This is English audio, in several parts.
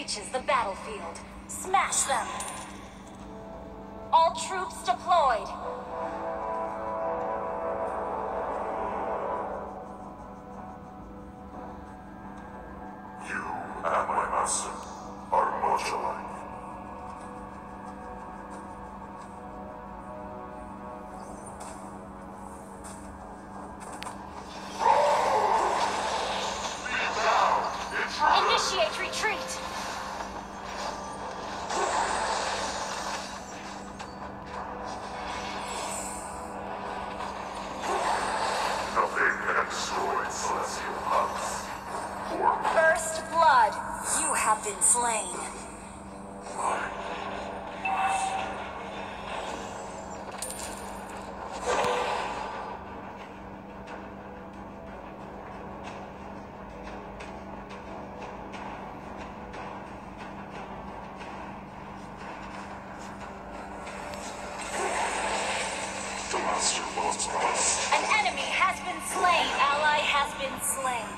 reaches the battlefield, smash them! All troops deployed! You and my master are much alike. Initiate retreat! Nothing can destroy Celestial House. Or First blood! You have been slain. mine. The master wants us. An enemy has been slain. Ally has been slain.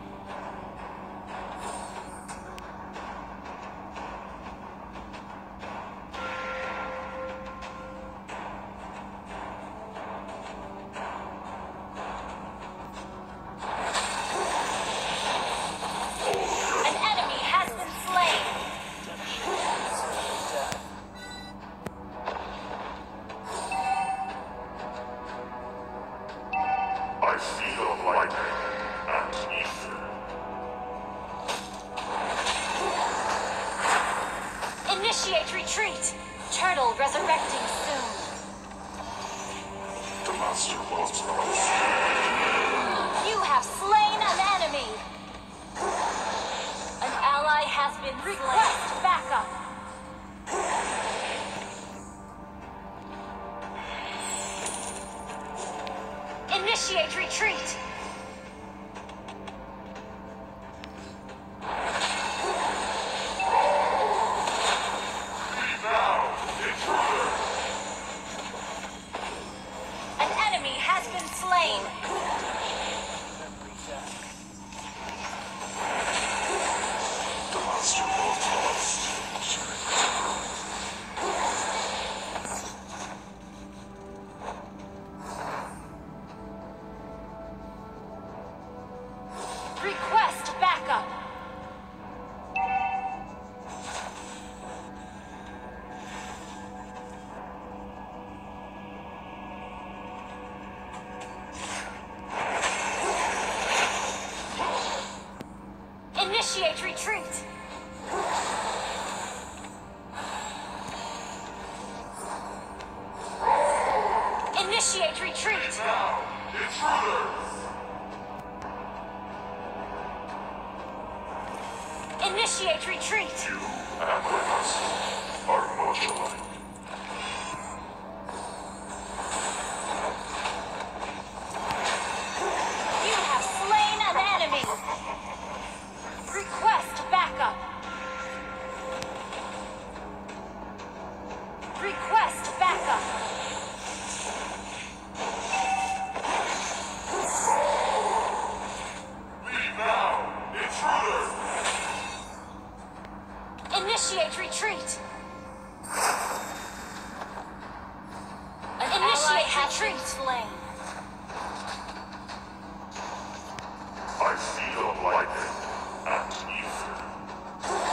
An enemy has been slain. I feel lightning and ether. Initiate retreat. Turtle resurrecting soon. The master wants us. You have slain an enemy. An ally has been request backup. Initiate retreat. Now, intruder! An enemy has been slain. The master wants us. Request backup. Initiate retreat. Initiate retreat. Now, intruders! Initiate retreat. You and my master are much alike. You have slain an enemy. Request backup. Request backup. Leave now, intruders! Initiate retreat. An ally has been slain. I feel lightning and ether.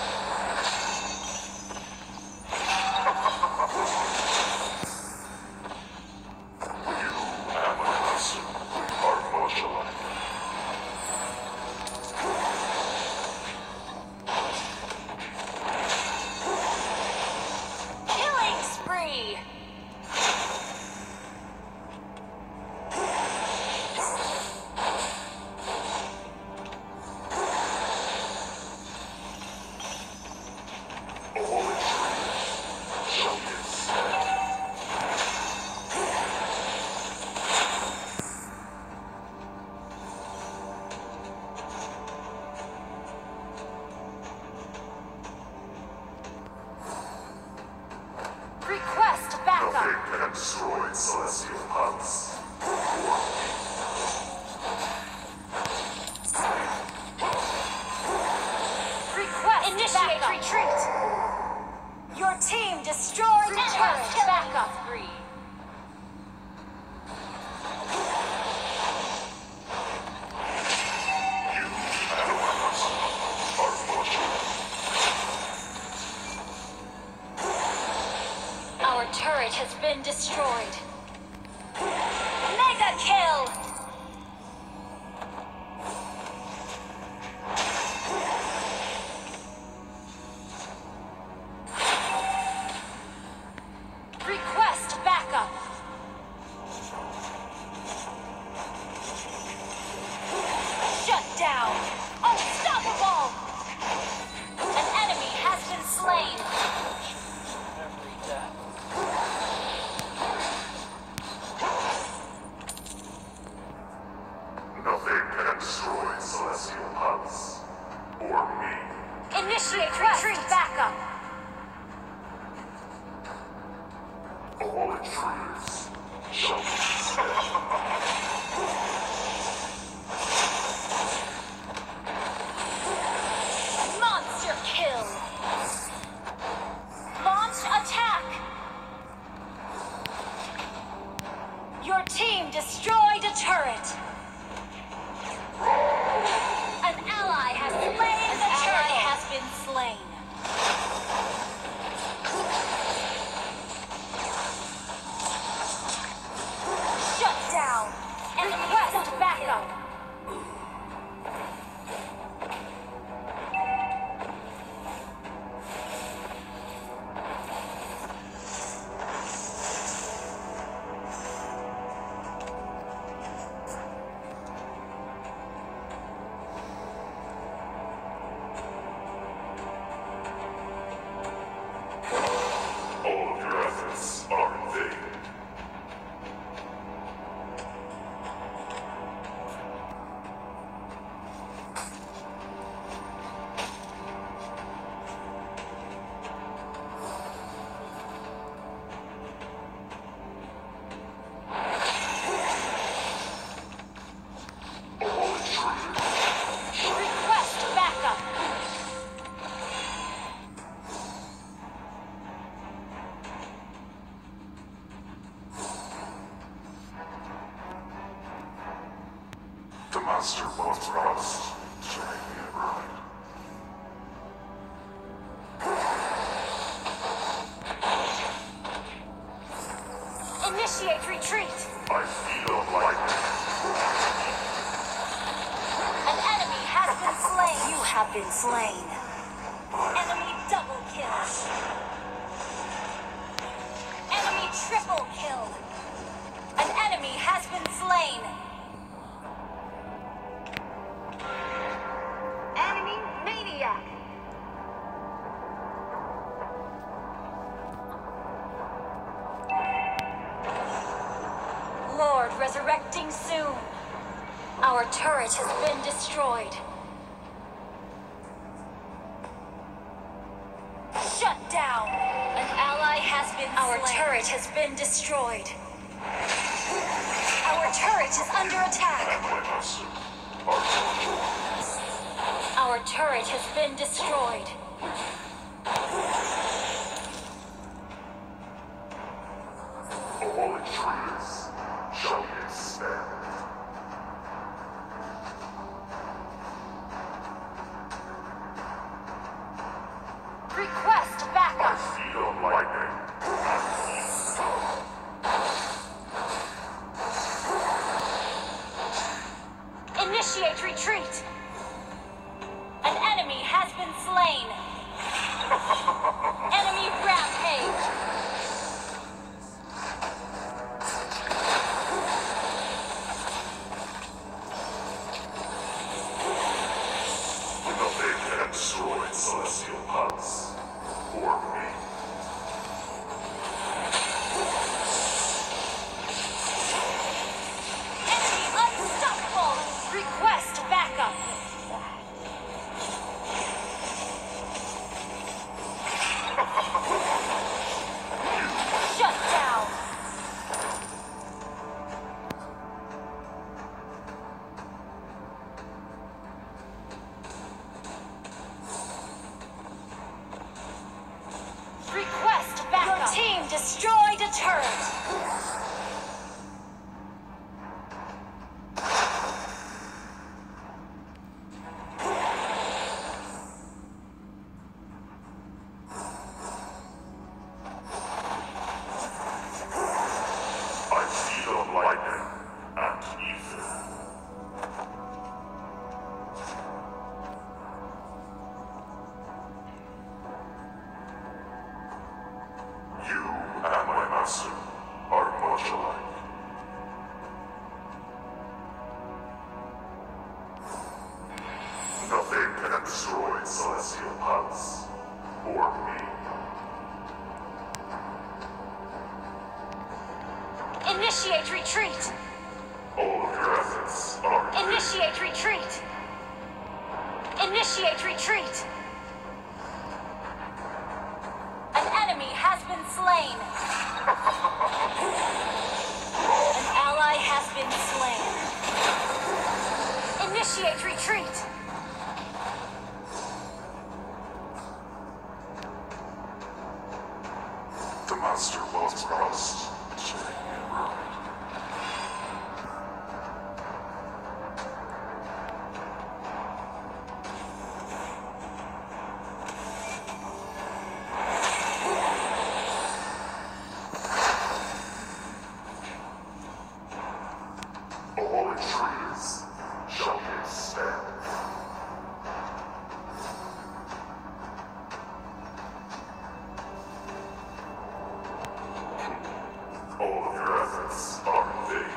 You and my master are much alike. Killing spree. All intruders shall be slain. Request backup. Nothing can destroy Celestial House. Request Initiate retreat. Your team destroyed a turret. Backup. Our turret has been destroyed. Mega kill! Request backup. Shut down. Unstoppable! An enemy has been slain. Nothing can destroy Celestial Palace. Or me. Initiate retreat backup. All intruders shall be spared. Monster kill. Launch attack. Your team destroyed a turret. An ally has slain the turret. Has been slain. Shut down. And request backup. All of your efforts are in vain. All intruders Request backup. the master once promised to make me a bride. Initiate retreat. I feed on lightning. An enemy has been slain. You have been slain. Enemy double kill. Enemy triple kill. An enemy has been slain. Enemy maniac. Lord resurrecting soon. Our turret has been destroyed. Shut down. An ally has been Our slain. Turret has been destroyed. Our turret is under attack. And my master are yours. Our turret has been destroyed. All intruders shall be expelled. Request I backup. feed on lightning. Initiate retreat. An enemy has been slain. Initiate retreat! All of your efforts are in vain. Initiate retreat! Initiate retreat! An enemy has been slain! An ally has been slain. Initiate retreat! The monster was promised. All intruders shall be expelled. All of your efforts are in vain.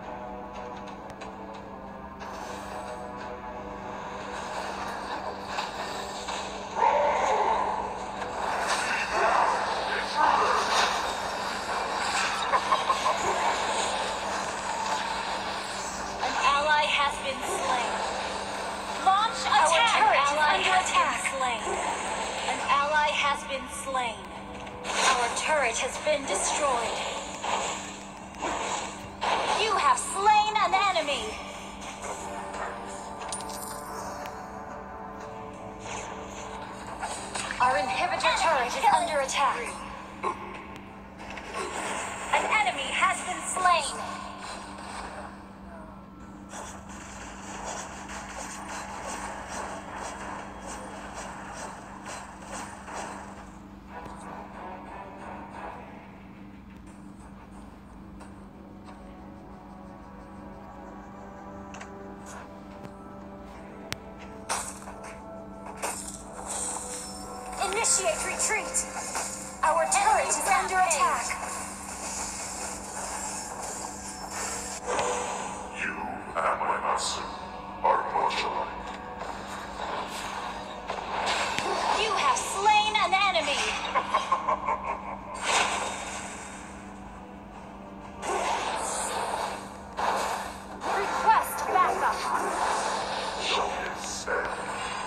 An ally has been slain. Launch attack! Our turret is under attack. An ally has been slain. Our turret has been destroyed. You have slain an enemy. Our inhibitor turret is under attack. An enemy has been slain. Initiate retreat! Our turret is under attack! You and my master are much alike. You have slain an enemy! Request backup! Shall be expelled.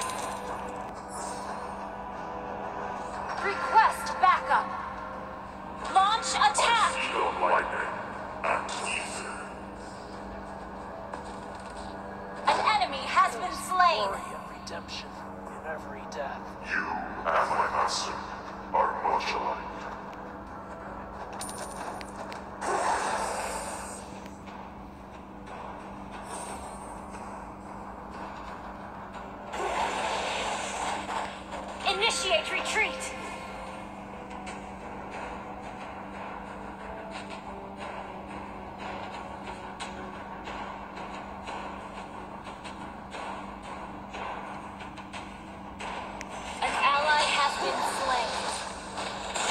Request backup! Launch attack! Feed on lightning and ether. An enemy has been slain! Glory and redemption in every death. You and my master are much alike. Initiate retreat! An ally has been slain.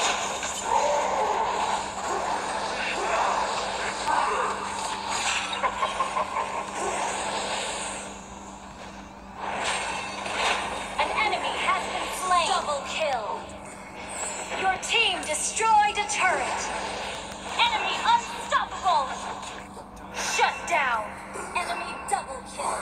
An enemy has been slain. Double kill. Your team destroyed a turret. Enemy unstoppable. Shut down. Enemy double kill.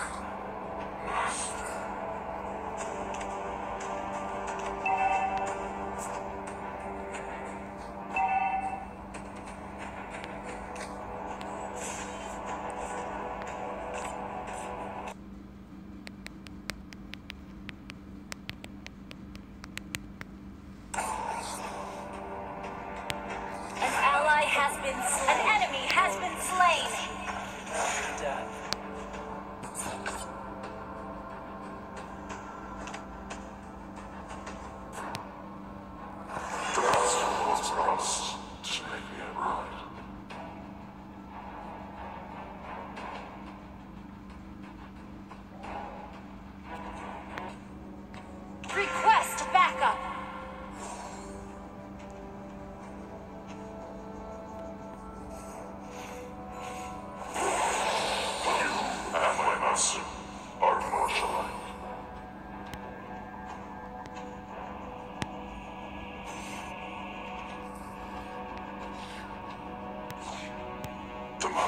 An ally has been slain. An enemy has been slain. Death.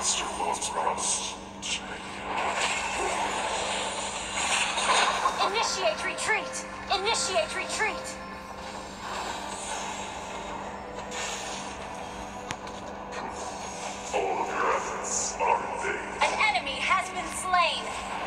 master once promised to make you. Initiate retreat! Initiate retreat! All of your efforts are in vain. An enemy has been slain!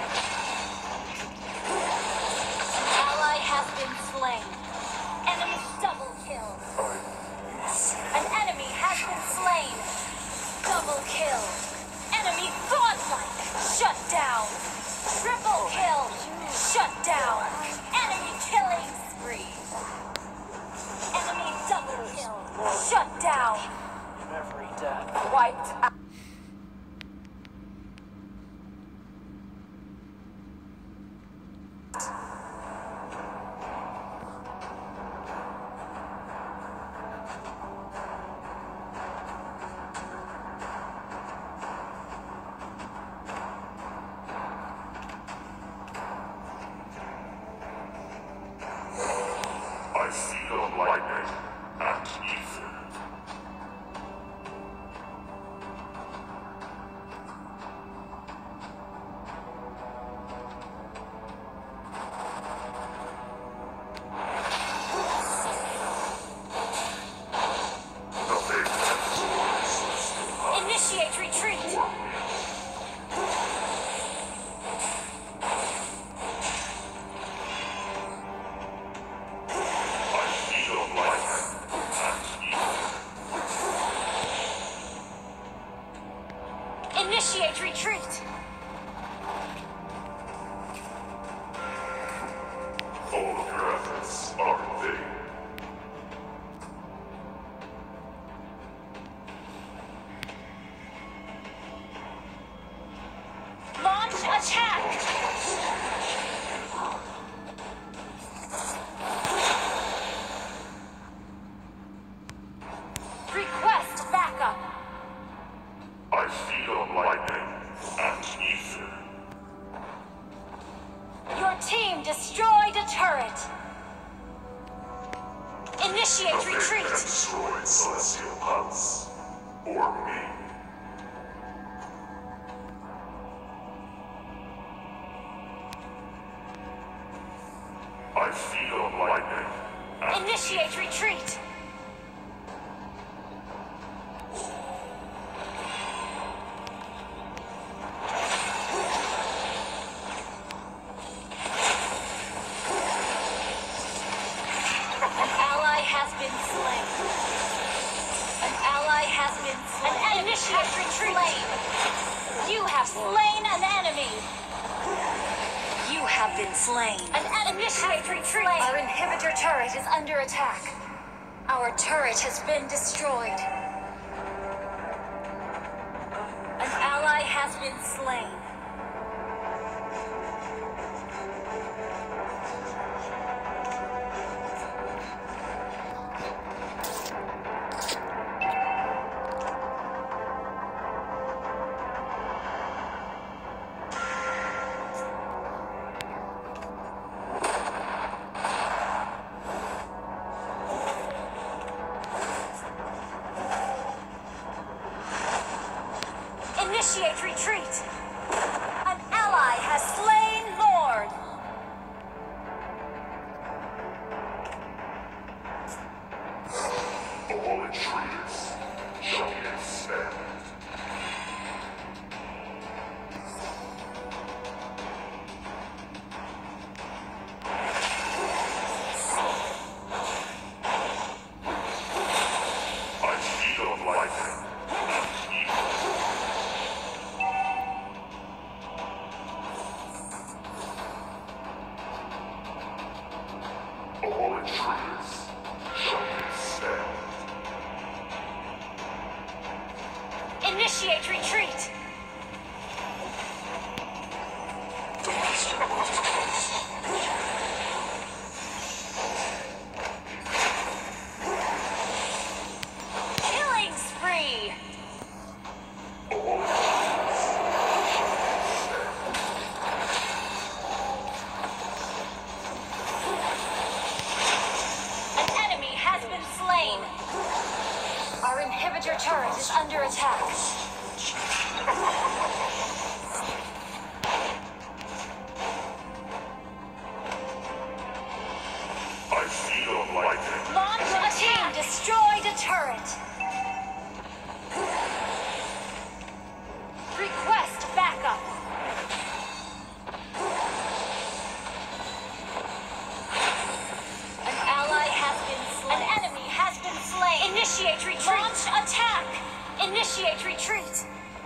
An ally has been slain. Enemy double kill. An enemy has been slain. Double kill. Enemy godlike. Shut down. Triple kill. Shut down. Enemy killing spree. Enemy double kill. Shut down. In every death. Wiped out. I feed on lightning and ether. Nothing destroys Initiate retreat. I feed on lightning and ether. Initiate retreat. All of your efforts are in vain. Launch attack. Request backup. I feed on lightning and ether. Your team destroyed a turret. Initiate Nothing can retreat. destroy Celestial Palace or me. I feed on lightning and Initiate retreat. An ally has been slain. An ally has been slain. An enemy has retreat. You have slain an enemy. You have been slain. An enemy has retreat. Our inhibitor turret is under attack. Our turret has been destroyed. An ally has been slain. Initiate retreat! An ally has slain Lord! all intruders shall be expelled. I feed on lightning and evil. All intruders shall be expelled. Initiate retreat! The master was close. Killing spree! All An enemy has been slain! Our inhibitor turret is under attack. I feel lightning. Launch a team destroyed a turret. Request backup. An ally has been slain. An enemy has been slain. Initiate retreat. Launch attack. Initiate retreat.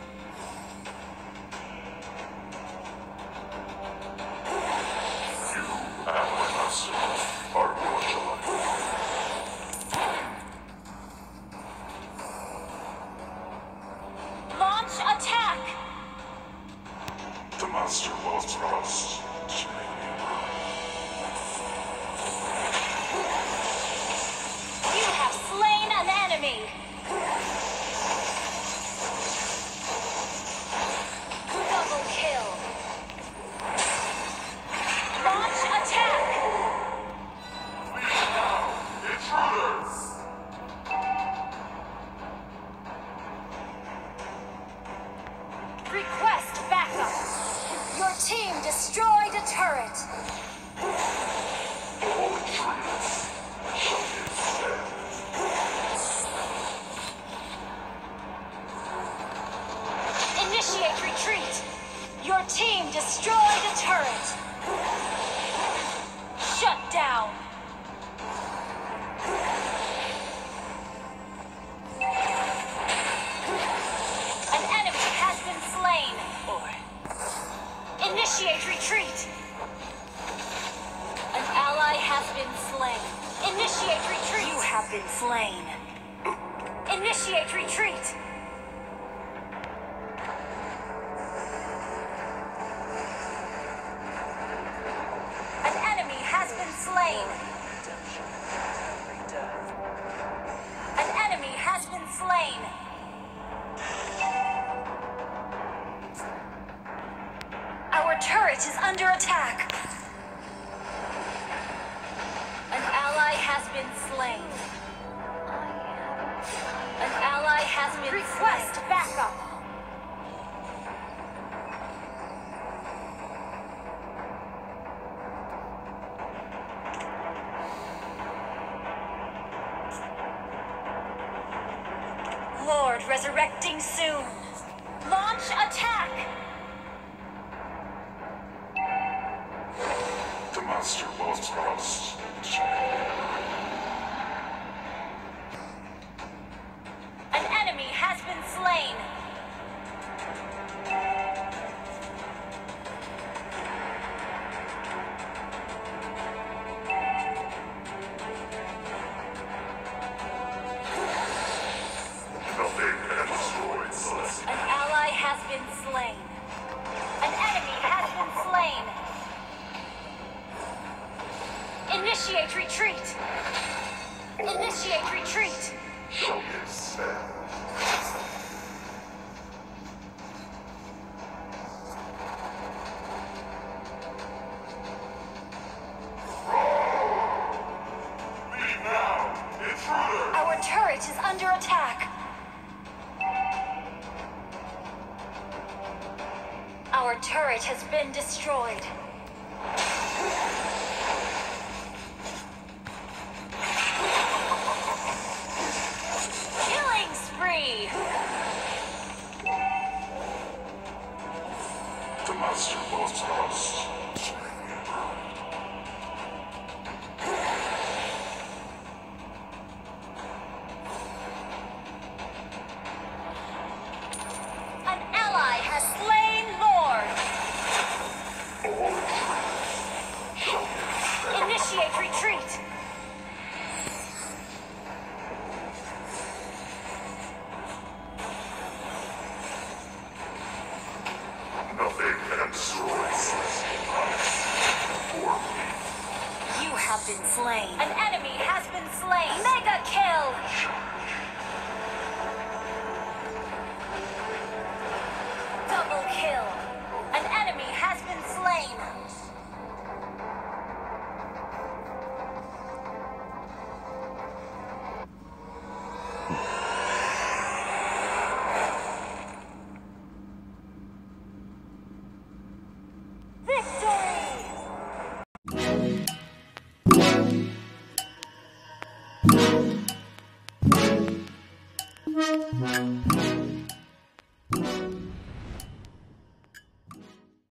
You and my master are much alike. Launch attack. The master was promised to make me run. You have slain an enemy. Double kill. Launch attack. Leave now, intruders! Request backup. Your team destroyed a turret. All intruders shall be stand. Initiate retreat. Your team destroyed a turret. Shut down. An enemy has been slain. Initiate retreat. An ally has been slain. Initiate retreat. You have been slain. Initiate retreat. An enemy has been slain. Redemption. Every death. An enemy has been slain. Our turret is under attack. An ally has been slain. An ally has been Request backup. Lord resurrecting soon. Launch attack. The master was promised to make me run. An enemy has been slain. Nothing can destroy Celestia. An ally has been slain. An enemy has been slain. Initiate retreat. Initiate retreat. Shall be stand. Leave now, intruder! Our turret is under attack. Our turret has been destroyed. Killing spree. The master was promised to make me run. An ally has slain Lord. All intruders shall be